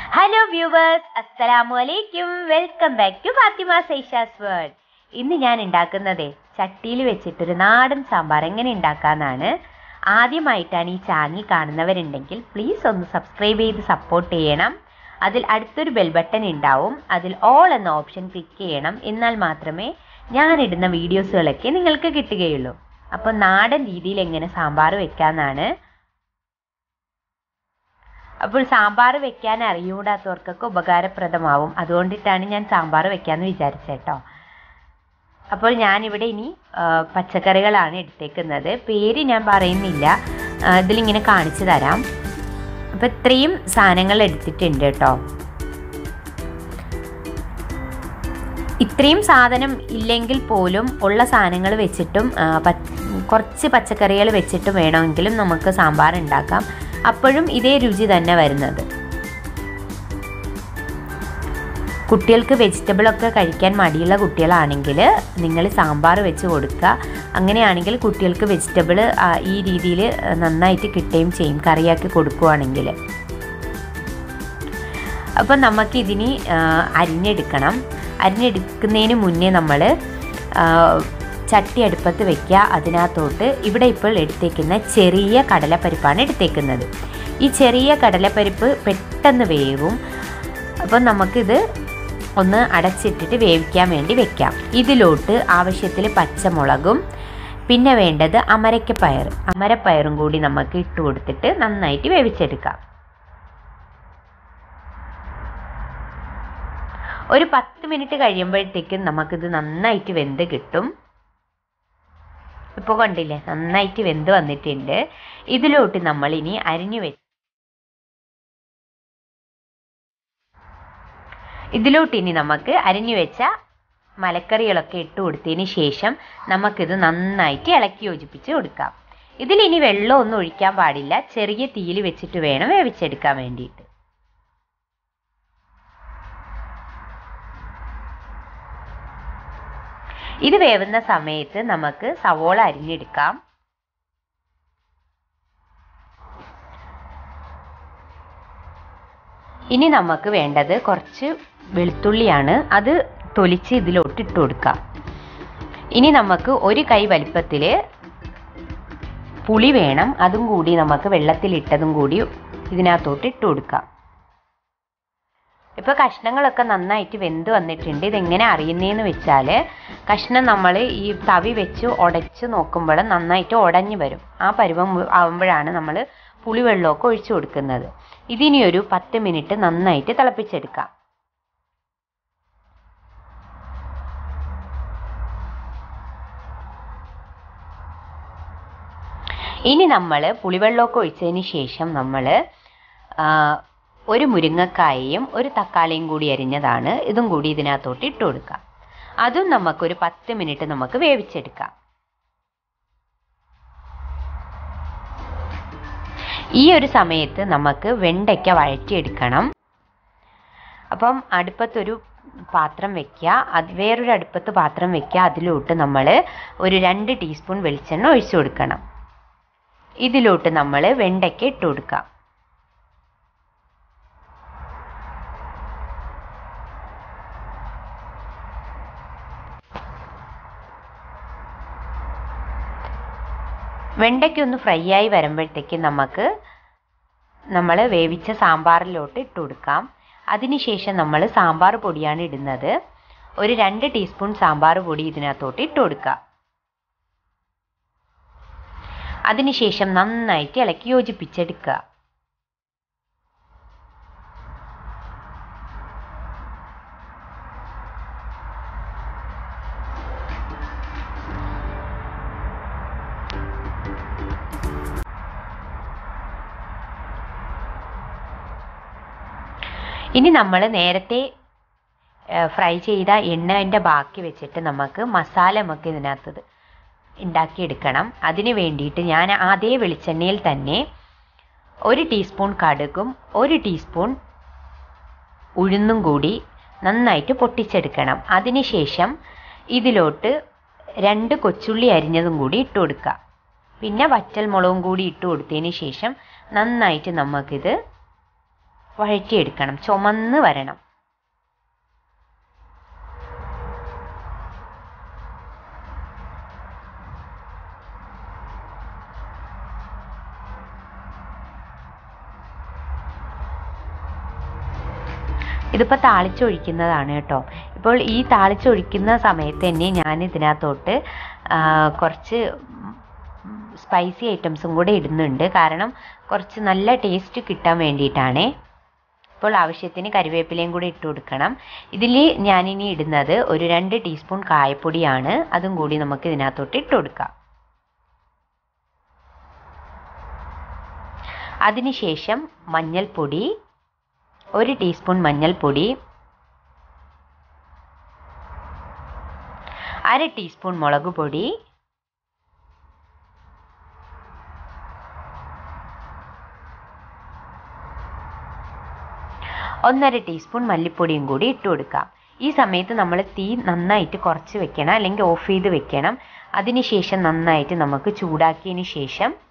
Hello viewers, അസ്സലാമു അലൈക്കും. Welcome back to Fatima Saisha's world. ഇന്ന് ഞാൻ ഉണ്ടാക്കുന്നത് ചട്ടിയിൽ വെച്ചിട്ടൊരു നാടൻ സാമ്പാർ എങ്ങനെ ഉണ്ടാക്കാമെന്നാണ്. ആദ്യമായിട്ടാണ് ഈ ചാനൽ കാണുന്നവരുണ്ടെങ്കിൽ പ്ലീസ് ഒന്ന് സബ്സ്ക്രൈബ് ചെയ്ത് സപ്പോർട്ട് ചെയ്യണം. അതിൽ അടുത്തൊരു ബെൽ ബട്ടൺ ഉണ്ടാവും, അതിൽ ഓൾ എന്ന ഓപ്ഷൻ ക്ലിക്ക് ചെയ്യണം. എന്നാൽ മാത്രമേ ഞാനിടുന്ന വീഡിയോസുകളൊക്കെ നിങ്ങൾക്ക് കിട്ടുകയുള്ളൂ. അപ്പോൾ നാടൻ രീതിയിൽ എങ്ങനെ സാമ്പാർ വെക്കാമെന്നാണ്. അപ്പോൾ സാമ്പാർ വെക്കാൻ അറിയൂടാത്തവർക്കൊക്കെ ഉപകാരപ്രദമാവും. അതുകൊണ്ടിട്ടാണ് ഞാൻ സാമ്പാർ വെക്കാമെന്ന് വിചാരിച്ചേട്ടോ. അപ്പോൾ ഞാനിവിടെ ഇനി പച്ചക്കറികളാണ് എടുത്തേക്കുന്നത്. പേര് ഞാൻ പറയുന്നില്ല, ഇതിലിങ്ങനെ കാണിച്ചു തരാം. അപ്പോൾ ഇത്രയും സാധനങ്ങൾ എടുത്തിട്ടുണ്ട് കേട്ടോ. ഇത്രയും സാധനം ഇല്ലെങ്കിൽ പോലും ഉള്ള സാധനങ്ങൾ വെച്ചിട്ടും കുറച്ച് പച്ചക്കറികൾ വെച്ചിട്ടും വേണമെങ്കിലും നമുക്ക് സാമ്പാർ ഉണ്ടാക്കാം. അപ്പോഴും ഇതേ രുചി തന്നെ വരുന്നത്. കുട്ടികൾക്ക് വെജിറ്റബിളൊക്കെ കഴിക്കാൻ മടിയുള്ള കുട്ടികളാണെങ്കിൽ നിങ്ങൾ സാമ്പാർ വെച്ച് കൊടുക്കുക. അങ്ങനെയാണെങ്കിൽ കുട്ടികൾക്ക് വെജിറ്റബിൾ ഈ രീതിയിൽ നന്നായിട്ട് കിട്ടുകയും ചെയ്യും, കറിയാക്കി കൊടുക്കുകയാണെങ്കിൽ. അപ്പം നമുക്കിതിന് അരിഞ്ഞെടുക്കണം. അരിഞ്ഞെടുക്കുന്നതിന് മുന്നേ നമ്മൾ ചട്ടി അടുപ്പത്ത് വെക്കുക. അതിനകത്തോട്ട് ഇവിടെ ഇപ്പോൾ എടുത്തേക്കുന്ന ചെറിയ കടലപ്പരിപ്പാണ് എടുത്തേക്കുന്നത്. ഈ ചെറിയ കടലപ്പരിപ്പ് പെട്ടെന്ന് വേവും. അപ്പം നമുക്കിത് ഒന്ന് അടച്ചിട്ടിട്ട് വേവിക്കാൻ വേണ്ടി വെക്കാം. ഇതിലോട്ട് ആവശ്യത്തിൽ പച്ചമുളകും പിന്നെ വേണ്ടത് അമരപ്പയറും കൂടി നമുക്ക് ഇട്ട് കൊടുത്തിട്ട് നന്നായിട്ട് വേവിച്ചെടുക്കാം. ഒരു 10 മിനിറ്റ് കഴിയുമ്പോഴത്തേക്കും നമുക്കിത് നന്നായിട്ട് വെന്ത് കിട്ടും. ഇപ്പോൾ കണ്ടില്ലേ, നന്നായിട്ട് വെന്ത് വന്നിട്ടുണ്ട്. ഇതിലോട്ട് നമ്മൾ ഇനി നമുക്ക് അരിഞ്ഞു വെച്ച മലക്കറികളൊക്കെ ഇട്ട് കൊടുത്തതിന് ശേഷം നമുക്കിത് നന്നായിട്ട് ഇളക്കി യോജിപ്പിച്ച് കൊടുക്കാം. ഇതിലിനി വെള്ളമൊന്നും ഒഴിക്കാൻ പാടില്ല. ചെറിയ തീയിൽ വെച്ചിട്ട് വേണം വേവിച്ചെടുക്കാൻ വേണ്ടിയിട്ട്. ഇത് വേവുന്ന സമയത്ത് നമുക്ക് സവോള അരിഞ്ഞെടുക്കാം. ഇനി നമുക്ക് വേണ്ടത് കുറച്ച് വെളുത്തുള്ളിയാണ്. അത് തൊലിച്ച് ഇതിലോട്ട് ഇട്ട് കൊടുക്കാം. ഇനി നമുക്ക് ഒരു കൈ വലിപ്പത്തിൽ പുളി വേണം. അതും കൂടി നമുക്ക് വെള്ളത്തിലിട്ടതും കൂടി ഇതിനകത്തോട്ട് ഇട്ട് കൊടുക്കാം. ഇപ്പോൾ കഷ്ണങ്ങളൊക്കെ നന്നായിട്ട് വെന്ത് വന്നിട്ടുണ്ട്. ഇതെങ്ങനെ അറിയുന്നതെന്ന് വെച്ചാൽ കഷ്ണം നമ്മൾ ഈ തവി വെച്ച് ഉടച്ച് നോക്കുമ്പോൾ നന്നായിട്ട് ഉടഞ്ഞു വരും. ആ പരുവം ആകുമ്പോഴാണ് നമ്മൾ പുളിവെള്ളമൊക്കെ ഒഴിച്ചു കൊടുക്കുന്നത്. ഇതിനി ഒരു 10 മിനിറ്റ് നന്നായിട്ട് തിളപ്പിച്ചെടുക്കാം. ഇനി നമ്മൾ പുളിവെള്ളമൊക്കെ ഒഴിച്ചതിന് ശേഷം നമ്മൾ ഒരു മുരിങ്ങക്കായയും ഒരു തക്കാളിയും കൂടി അരിഞ്ഞതാണ്, ഇതും കൂടി ഇതിനകത്തോട്ട് ഇട്ട് കൊടുക്കാം. അതും നമുക്കൊരു 10 മിനിറ്റ് നമുക്ക് വേവിച്ചെടുക്കാം. ഈ ഒരു സമയത്ത് നമുക്ക് വെണ്ടയ്ക്ക വഴറ്റിയെടുക്കണം. അപ്പം അടുപ്പത്തൊരു പാത്രം വെക്കുക, വേറൊരു അടുപ്പത്ത് പാത്രം വെക്കുക. അതിലോട്ട് നമ്മൾ ഒരു 2 ടീസ്പൂൺ വെളിച്ചെണ്ണ ഒഴിച്ചു കൊടുക്കണം. ഇതിലോട്ട് നമ്മൾ വെണ്ടയ്ക്ക ഇട്ട് കൊടുക്കാം. വെണ്ടയ്ക്കൊന്ന് ഫ്രൈ ആയി വരുമ്പോഴത്തേക്കും നമ്മൾ വേവിച്ച സാമ്പാറിലോട്ട് ഇട്ട് കൊടുക്കാം. അതിനുശേഷം നമ്മൾ സാമ്പാർ പൊടിയാണ് ഇടുന്നത്. ഒരു 2 ടീസ്പൂൺ സാമ്പാർ പൊടി ഇതിനകത്തോട്ട് ഇട്ട് കൊടുക്കുക. അതിനുശേഷം നന്നായിട്ട് ഇളക്കി യോജിപ്പിച്ചെടുക്കുക. ഇനി നമ്മൾ നേരത്തെ ഫ്രൈ ചെയ്ത എണ്ണൻ്റെ ബാക്കി വെച്ചിട്ട് നമുക്ക് മസാല ഇതിനകത്ത് ഉണ്ടാക്കിയെടുക്കണം. അതിന് വേണ്ടിയിട്ട് ഞാൻ അതേ വെളിച്ചെണ്ണയിൽ തന്നെ 1 ടീസ്പൂൺ കടുകും 1 ടീസ്പൂൺ ഉഴുന്നും കൂടി നന്നായിട്ട് പൊട്ടിച്ചെടുക്കണം. അതിനുശേഷം ഇതിലോട്ട് 2 കൊച്ചുള്ളി അരിഞ്ഞതും കൂടി ഇട്ട് കൊടുക്കുക. പിന്നെ വറ്റൽമുളകും കൂടി ഇട്ട് കൊടുത്തതിന് ശേഷം നന്നായിട്ട് നമുക്കിത് വഴറ്റിയെടുക്കണം, ചുമന്ന് വരണം. ഇതിപ്പോൾ താളിച്ചൊഴിക്കുന്നതാണ് കേട്ടോ. ഇപ്പോൾ ഈ താളിച്ചൊഴിക്കുന്ന സമയത്ത് തന്നെ ഞാൻ ഇതിനകത്തോട്ട് കുറച്ച് സ്പൈസി ഐറ്റംസും കൂടെ ഇടുന്നുണ്ട്. കാരണം കുറച്ച് നല്ല ടേസ്റ്റ് കിട്ടാൻ വേണ്ടിയിട്ടാണേ. ഇപ്പോൾ ആവശ്യത്തിന് കരിവേപ്പിലയും കൂടി ഇട്ട് കൊടുക്കണം. ഇതിൽ ഞാനിനി ഇടുന്നത് ഒരു 2 ടീസ്പൂൺ കായപ്പൊടിയാണ്. അതും കൂടി നമുക്ക് ഇതിനകത്തോട്ട് ഇട്ട് കൊടുക്കാം. അതിനുശേഷം മഞ്ഞൾപ്പൊടി, 1 ടീസ്പൂൺ മഞ്ഞൾപ്പൊടി, 1/2 ടീസ്പൂൺ മുളക് പൊടി, 1/2 ടീസ്പൂൺ മല്ലിപ്പൊടിയും കൂടി ഇട്ട് കൊടുക്കാം. ഈ സമയത്ത് നമ്മൾ തീ നന്നായിട്ട് കുറച്ച് വെക്കണം, അല്ലെങ്കിൽ ഓഫ് ചെയ്ത് വെക്കണം. അതിനുശേഷം നന്നായിട്ട് നമുക്ക് ചൂടാക്കിയതിന് ശേഷം